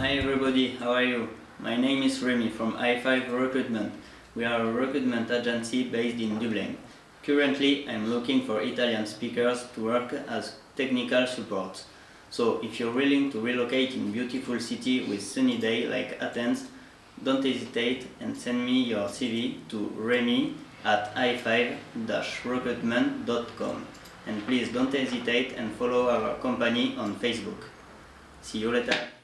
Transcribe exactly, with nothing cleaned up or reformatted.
Hi everybody, how are you? My name is Remy from I five Recruitment. We are a recruitment agency based in Dublin. Currently, I'm looking for Italian speakers to work as technical support. So, if you're willing to relocate in beautiful city with sunny day like Athens, don't hesitate and send me your C V to remy at i five dash recruitment dot com. And please don't hesitate and follow our company on Facebook. See you later.